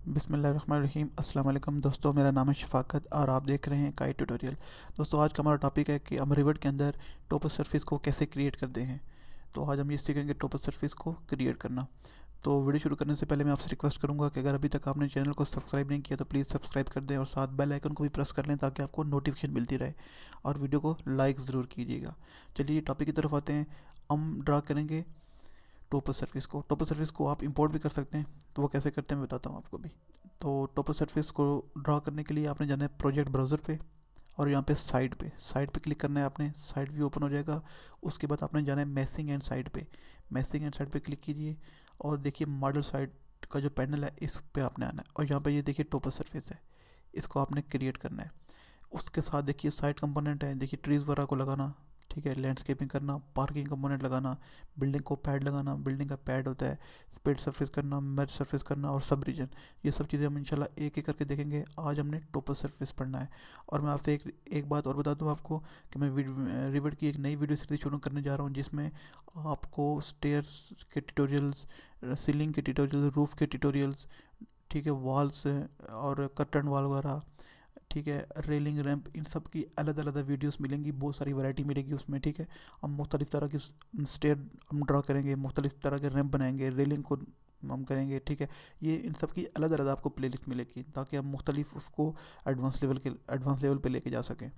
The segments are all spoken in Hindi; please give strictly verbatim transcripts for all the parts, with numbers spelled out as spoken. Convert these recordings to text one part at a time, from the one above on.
बिस्मिल्लाहिर्रहमानिर्रहीम। अस्सलाम वालेकुम दोस्तों, मेरा नाम है शफाकत और आप देख रहे हैं काई ट्यूटोरियल। दोस्तों, आज का हमारा टॉपिक है कि हम रिवर्ट के अंदर टॉपर सरफेस को कैसे क्रिएट करते हैं। तो आज हम ये सीखेंगे टॉपर सरफेस को क्रिएट करना। तो वीडियो शुरू करने से पहले मैं आपसे रिक्वेस्ट करूंगा कि अगर अभी तक आपने चैनल को सब्सक्राइब नहीं किया तो प्लीज़ सब्सक्राइब कर दें और साथ बेल आइकन को भी प्रेस कर लें ताकि आपको नोटिफिकेशन मिलती रहे, और वीडियो को लाइक ज़रूर कीजिएगा। चलिए टॉपिक की तरफ आते हैं। हम ड्रा करेंगे टॉपर सरफेस को। टॉपर सरफेस को आप इंपोर्ट भी कर सकते हैं, तो वो कैसे करते हैं मैं बताता हूँ आपको भी। तो टॉपर सरफेस को ड्रा करने के लिए आपने जाना है प्रोजेक्ट ब्राउज़र पे और यहाँ पे साइड पे साइड पे क्लिक करना है आपने। साइड व्यू ओपन हो जाएगा। उसके बाद आपने जाना है मैसिंग एंड साइड पे। मैसिंग एंड साइड पे क्लिक कीजिए और देखिए मॉडल साइड का जो पैनल है इस पे आपने आना है और यहाँ पे ये देखिए टॉपर सरफेस है, इसको आपने क्रिएट करना है। उसके साथ देखिए साइड कंपोनेंट है, देखिए ट्रीज़ वगैरह को लगाना, ठीक है, लैंडस्केपिंग करना, पार्किंग कंपोनेंट लगाना, बिल्डिंग को पैड लगाना, बिल्डिंग का पैड होता है, स्पेड सरफेस करना, मर्ज सरफेस करना और सब रीजन। ये सब चीज़ें हम इंशाल्लाह एक एक करके देखेंगे। आज हमने टॉपर सरफेस पढ़ना है। और मैं आपसे एक एक बात और बता दूं आपको कि मैं रिवर्ट की एक नई वीडियो सीरीज शुरू करने जा रहा हूँ जिसमें आपको स्टेयर्स के ट्यूटोरियल्स, सीलिंग के ट्यूटोरियल्स, रूफ़ के ट्यूटोरियल्स, ठीक है, वॉल्स और कर्टन वॉल वगैरह, ठीक है, रेलिंग रैंप, इन सब की अलग अलग वीडियोस मिलेंगी, बहुत सारी वैरायटी मिलेगी उसमें, ठीक है। हम मुख्तलिफ़ तरह की स्टेयर हम ड्रा करेंगे, मुख्तलिफ़ तरह के रैंप बनाएंगे, रेलिंग को हम करेंगे, ठीक है। ये इन सब की अलग अलग आपको प्लेलिस्ट मिलेगी ताकि हम मुख्तलिफ उसको एडवांस लेवल के एडवांस लेवल पे लेके जा सकें।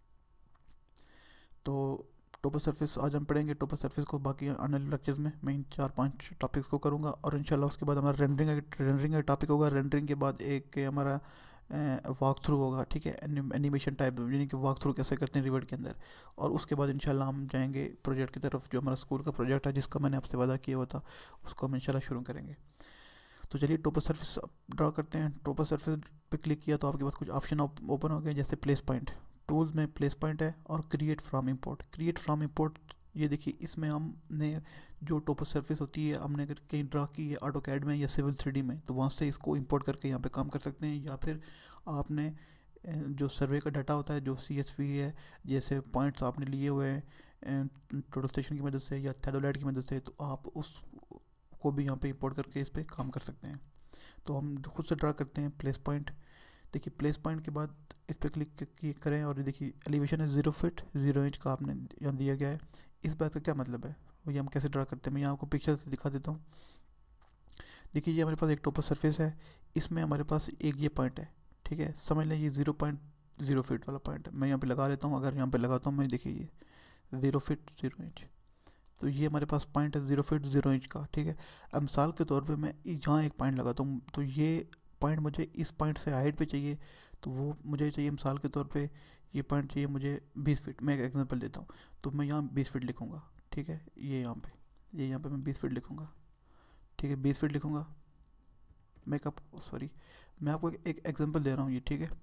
तो टॉपर सरफेस आज हम पढ़ेंगे। टॉपर सरफेस को बाकी आने वाले लेक्चर्स में मैं इन चार पांच टॉपिक्स को करूँगा और इंशाल्लाह उसके बाद हमारा रेंडरिंग रेंडरिंग का टॉपिक होगा। रेंडरिंग के बाद एक हमारा वॉक थ्रू होगा, ठीक है, एनिमेशन टाइप, यानी कि वॉक थ्रू कैसे करते हैं रिवर्ट के अंदर। और उसके बाद इंशाल्लाह हम जाएंगे प्रोजेक्ट की तरफ, जो हमारा स्कूल का प्रोजेक्ट है जिसका मैंने आपसे वादा किया हुआ था, उसको हम इंशाल्लाह शुरू करेंगे। तो चलिए टॉपर सरफेस ड्रा करते हैं। टॉपर सरफेस पे क्लिक किया तो आपके पास कुछ ऑप्शन ओपन हो गए, जैसे प्लेस पॉइंट। टूल्स में प्लेस पॉइंट है और create from import. Create from import, ये देखिए इसमें हमने जो टॉपर सरफेस होती है हमने अगर कहीं ड्रा की है ऑटो कैड में या सिविल थ्री डी में, तो वहाँ से इसको इंपोर्ट करके यहाँ पे काम कर सकते हैं। या फिर आपने जो सर्वे का डाटा होता है, जो सी एस वी है, जैसे पॉइंट्स आपने लिए हुए हैं टोटल स्टेशन की मदद से या थेडोलाइट की मदद से, तो आप उस को भी यहाँ पे इंपोर्ट करके इस पर काम कर सकते हैं। तो हम खुद से ड्रा करते हैं प्लेस पॉइंट। देखिए प्लेस पॉइंट के बाद इस पर क्लिक करें और देखिए एलिवेशन है ज़ीरो फिट ज़ीरो इंच का आपने यहाँ दिया गया है। इस बात का क्या मतलब है, वो ये हम कैसे ड्रा करते हैं, मैं यहाँ आपको पिक्चर से दिखा देता हूँ। देखिए ये हमारे पास एक टॉपर सरफेस है, इसमें हमारे पास एक ये पॉइंट है, ठीक है, समझ लें ये ज़ीरो पॉइंट ज़ीरो फीट वाला पॉइंट है। मैं यहाँ पे लगा लेता हूँ, अगर यहाँ पे लगाता हूँ मैं, देखिए ये ज़ीरो फिट ज़ीरो इंच, तो ये हमारे पास पॉइंट है ज़ीरो फिट ज़ीरो इंच का, ठीक है। अब मिसाल के तौर पे मैं यहाँ एक पॉइंट लगाता हूँ, तो ये पॉइंट मुझे इस पॉइंट से हाइट पे चाहिए, तो वो मुझे चाहिए मिसाल के तौर पे ये पॉइंट चाहिए मुझे बीस फीट। मैं एक एग्जांपल देता हूँ, तो मैं यहाँ बीस फीट लिखूँगा, ठीक है, ये यहाँ पे ये यहाँ पे मैं बीस फीट लिखूँगा, ठीक है, बीस फीट लिखूँगा। मैं कब सॉरी मैं आपको एक एग्जांपल दे रहा हूँ ये, ठीक है।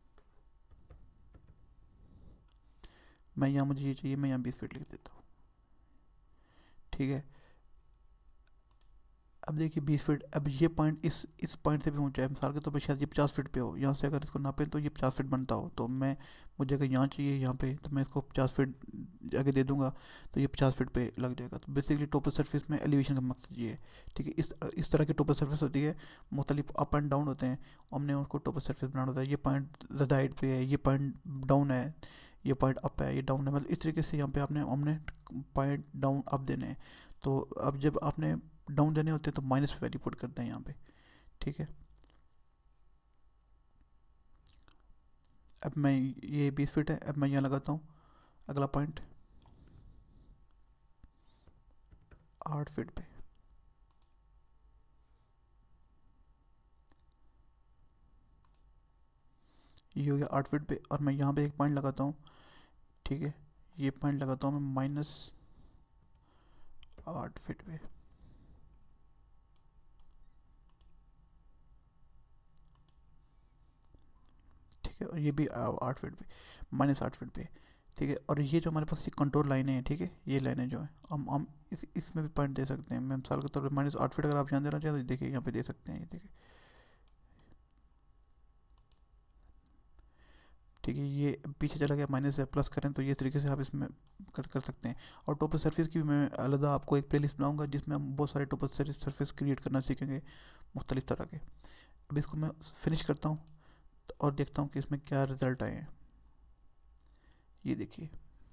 मैं यहाँ मुझे ये चाहिए, मैं यहाँ बीस फीट लिख देता हूँ, ठीक है। अब देखिए बीस फीट, अब ये पॉइंट इस इस पॉइंट से भी ऊंचा है, मिसाल के तौर पे शायद ये पचास फीट पे हो, यहाँ से अगर इसको नापें तो ये पचास फीट बनता हो, तो मैं मुझे अगर यहाँ चाहिए यहाँ पे, तो मैं इसको पचास फीट आगे दे दूंगा तो ये पचास फीट पे लग जाएगा। तो बेसिकली टॉपर सरफेस में एलिवेशन का मकसद ये है, ठीक है। इस इस तरह की टॉपर सरफेस होती है, मुख्तलिफ अप एंड डाउन होते हैं, हमने उसको टॉपर सरफेस बनाना होता है। ये पॉइंट ज़्यादा हाइट पे है, ये पॉइंट डाउन है, ये पॉइंट अप है, ये डाउन है, मतलब इस तरीके से यहाँ पे आपने हमने पॉइंट डाउन अप देने हैं। तो अब जब आपने डाउन देने होते हैं तो माइनस पे वैल्यू पुट करते हैं यहाँ पे, ठीक है। अब मैं ये बीस फीट है, अब मैं यहाँ लगाता हूँ अगला पॉइंट आठ फीट पे, ये हो गया आठ फीट पे। और मैं यहाँ पे एक पॉइंट लगाता हूँ, ठीक है, ये पॉइंट लगाता हूँ मैं माइनस आठ फीट पे, ठीक है। और ये भी आठ फीट पे, माइनस आठ फीट पे, ठीक है। और ये जो हमारे पास ये कंट्रोल लाइनें हैं, ठीक है, ये लाइनें जो है हम हम इस इसमें भी पॉइंट दे सकते हैं। मैं मिसाल के तौर पे माइनस आठ फीट अगर आप यहाँ देना चाहें तो देखिए यहाँ पे दे सकते हैं, ये देखिए, ठीक है। ये पीछे चला गया, माइनस से प्लस करें तो ये तरीके से आप इसमें कर कर सकते हैं। और टॉपर सरफेस की भी मैं अलग आपको एक प्लेलिस्ट बनाऊंगा जिसमें हम बहुत सारे टॉपर सरफेस क्रिएट करना सीखेंगे मुख्तलिफ तरह के। अब इसको मैं फिनिश करता हूँ और देखता हूँ कि इसमें क्या रिज़ल्ट आए हैं। ये देखिए,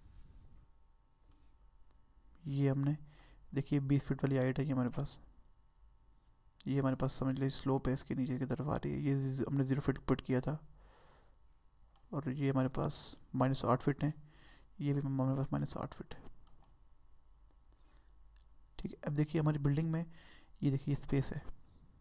ये हमने देखिए बीस फीट वाली हाइट है ये हमारे पास, ये हमारे पास समझ लीजिए स्लोप है इसके नीचे की तरफ आ रही है। ये हमने ज़ीरो फीट पुट किया था और ये हमारे पास माइनस आठ फीट है, ये भी हमारे पास माइनस आठ फीट है। ठीक है, अब देखिए हमारी बिल्डिंग में ये देखिए स्पेस है,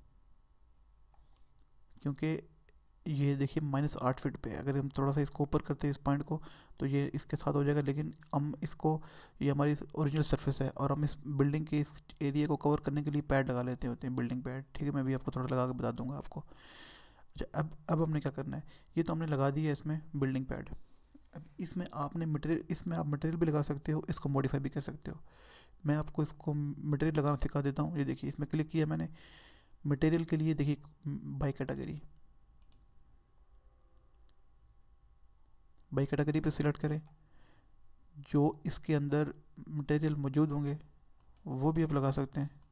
क्योंकि ये देखिए माइनस आठ फीट पे, अगर हम थोड़ा सा इसको ऊपर करते हैं इस पॉइंट को तो ये इसके साथ हो जाएगा, लेकिन हम इसको, ये हमारी ओरिजिनल सरफेस है और हम इस बिल्डिंग के इस एरिया को कवर करने के लिए पैड लगा लेते होते हैं, बिल्डिंग पैड। ठीक है, मैं भी आपको थोड़ा लगा के बता दूंगा आपको। अच्छा, अब अब हमने क्या करना है, ये तो हमने लगा दी है इसमें बिल्डिंग पैड। अब इसमें आपने मटेरियल, इसमें आप मटेरियल भी लगा सकते हो, इसको मॉडिफाई भी कर सकते हो। मैं आपको इसको मटेरियल लगाना सिखा देता हूँ। ये देखिए, इसमें क्लिक किया मैंने, मटेरियल के लिए देखिए बाई कैटेगरी, बाई कैटेगरी पे सिलेक्ट करें, जो इसके अंदर मटेरियल मौजूद होंगे वो भी आप लगा सकते हैं।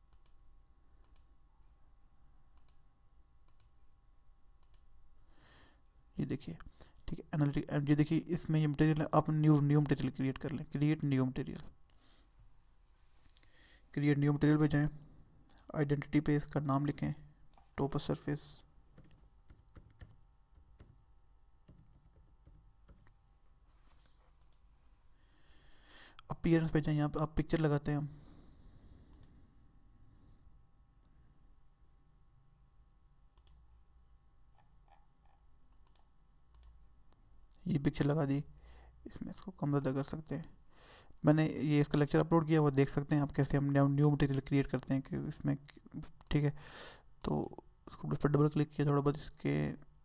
ये देखिए, ठीक है, एनालिटिक, ये देखिए इसमें ये मटेरियल है, आप न्यू न्यू मटेरियल क्रिएट कर लें, create new material, create new material पे जाएं, आइडेंटिटी पे इसका नाम लिखें टॉप सरफेस, अपीयरेंस पे जाएं, यहाँ पे आप पिक्चर लगाते हैं हम, ये पिक्चर लगा दी, इसमें इसको कम ज़्यादा कर सकते हैं। मैंने ये इसका लेक्चर अपलोड किया, वो देख सकते हैं आप कैसे हम न्यू मटेरियल क्रिएट करते हैं कि इसमें। ठीक है, तो उसको पर डबल क्लिक किया, थोड़ा बहुत इसके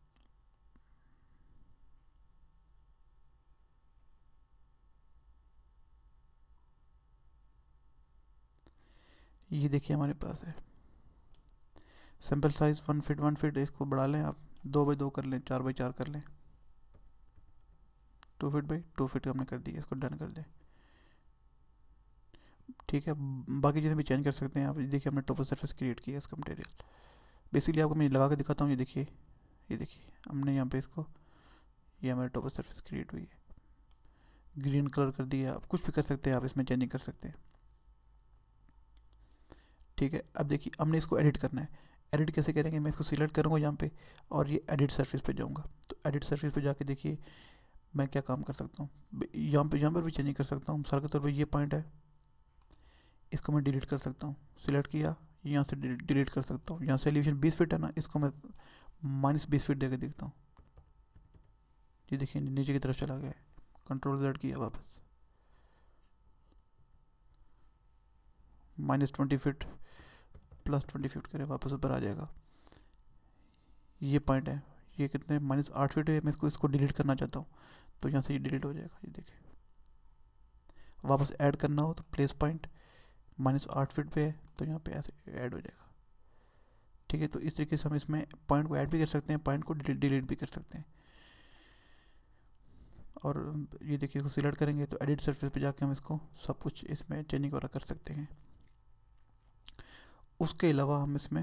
ये देखिए हमारे पास है sample size one feet one feet, इसको बढ़ा लें आप, दो बाई दो कर लें, चार बाई चार कर लें, two feet by two feet हमने कर दिया, इसको डन कर दें। ठीक है, बाकी चीज़ें भी चेंज कर सकते हैं आप। देखिए हमने टॉप सरफेस क्रिएट किया इसका मटेरियल, बेसिकली आपको मैं लगा के दिखाता हूँ। ये देखिए, ये देखिए हमने यहाँ पे इसको, ये हमारे टॉप सरफेस क्रिएट हुई है, ग्रीन कलर कर दिया, आप कुछ भी कर सकते हैं, आप इसमें चेंजिंग कर सकते हैं। ठीक है, अब देखिए हमने इसको एडिट करना है। एडिट कैसे करेंगे, मैं इसको सिलेक्ट करूँगा यहाँ पे और ये एडिट सरफेस पे जाऊँगा। तो एडिट सरफेस पे जाके देखिए मैं क्या काम कर सकता हूँ, यहाँ पे यहाँ पर भी चेंजिंग कर सकता हूँ। मिसाल के तौर पर ये पॉइंट है, इसको मैं डिलीट कर सकता हूँ, सिलेक्ट किया, यहाँ से डिलीट कर सकता हूँ। यहाँ से एलिवेशन बीस फीट है ना, इसको मैं माइनस बीस फीट देकर देखता हूँ। ये देखिए नीचे की तरफ चला गया है, कंट्रोल जेड किया, वापस minus twenty feet plus twenty feet करें, वापस ऊपर आ जाएगा। ये पॉइंट है, ये कितने माइनस आठ फीट है, मैं इसको इसको डिलीट करना चाहता हूँ, तो यहाँ से ये डिलीट हो जाएगा। ये देखिए, वापस ऐड करना हो तो प्लेस पॉइंट माइनस आठ फीट पे है, तो यहाँ पे ऐसे ऐड हो जाएगा। ठीक है, तो इस तरीके से हम इसमें पॉइंट को ऐड भी कर सकते हैं, पॉइंट को डिलीट भी कर सकते हैं। और ये देखिए, इसको सिलेक्ट करेंगे तो एडिट सरफेस पे जाके हम इसको सब कुछ इसमें चेंजिंग वगैरह कर सकते हैं। उसके अलावा हम इसमें,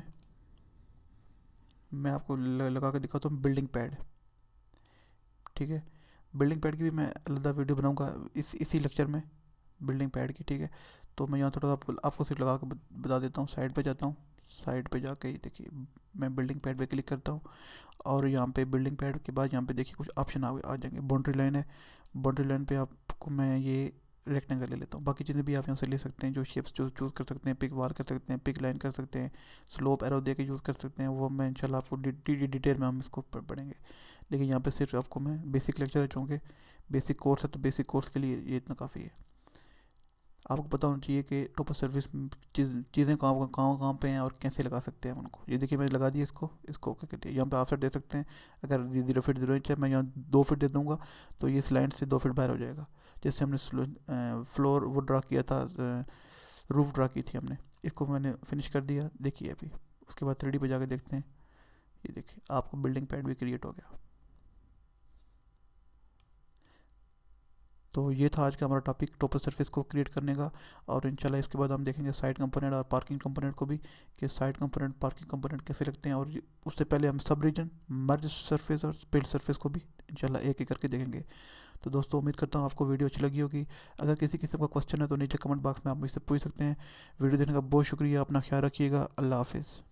मैं आपको लगा कर दिखाता हूँ बिल्डिंग पैड। ठीक है, बिल्डिंग पैड की भी मैं अलग वीडियो बनाऊंगा इस इसी लेक्चर में, बिल्डिंग पैड की। ठीक है, तो मैं यहाँ थोड़ा आपको आपको सिर्फ लगा कर बता देता हूँ। साइड पे जाता हूँ, साइड पे जाके देखिए मैं बिल्डिंग पैड पे क्लिक करता हूँ और यहाँ पे बिल्डिंग पैड के बाद यहाँ पे देखिए कुछ ऑप्शन आ आ जाएंगे। बाउंड्री लाइन है, बाउंड्री लाइन पे आपको मैं ये रेक्टेंगल ले लेता हूँ। बाकी चीज़ें भी आप यहाँ से ले सकते हैं, जो शेप्स जो चूज़ कर सकते हैं, पिक वाल कर सकते हैं, पिक लाइन कर सकते हैं, स्लोप एरो दे के यूज़ कर सकते हैं। वो मैं इंशाल्लाह आपको डिटेल में हम इसको पढ़ेंगे, लेकिन यहाँ पे सिर्फ आपको मैं बेसिक लेक्चर है, चूँकि बेसिक कोर्स है तो बेसिक कोर्स के लिए ये इतना काफ़ी है। आपको पता होना चाहिए कि टॉप सर्विस चीज़ चीज़ें कहाँ कहाँ कहाँ पे हैं और कैसे लगा सकते हैं हम उनको। ये देखिए मैंने लगा दिया इसको, इसको क्या कहते हैं, यहाँ पे ऑफसेट दे सकते हैं। अगर जीरो फीट जीरो इंच है, मैं यहाँ दो फीट दे दूँगा तो ये स्लाइड से दो फीट बाहर हो जाएगा। जैसे हमने फ्लोर वो ड्रा किया था, रूफ ड्रा की थी हमने, इसको मैंने फिनिश कर दिया। देखिए अभी उसके बाद थ्री डी पे जाके देखते हैं। ये देखिए आपको बिल्डिंग पैड भी क्रिएट हो गया। तो ये था आज का हमारा टॉपिक टॉपर सरफेस को क्रिएट करने का। और इंशाल्लाह इसके बाद हम देखेंगे साइड कंपोनेंट और पार्किंग कंपोनेंट को भी, कि साइड कंपोनेंट पार्किंग कंपोनेंट कैसे लगते हैं। और उससे पहले हम सब रीजन, मर्ज सरफेस और स्प्लिट सरफेस को भी इंशाल्लाह एक एक करके देखेंगे। तो दोस्तों उम्मीद करता हूँ आपको वीडियो अच्छी लगी होगी। अगर किसी किस्म का क्वेश्चन है तो नीचे कमेंट बॉक्स में आप मुझसे पूछ सकते हैं। वीडियो देखने का बहुत शुक्रिया, अपना ख्याल रखिएगा, अल्लाह हाफिज़।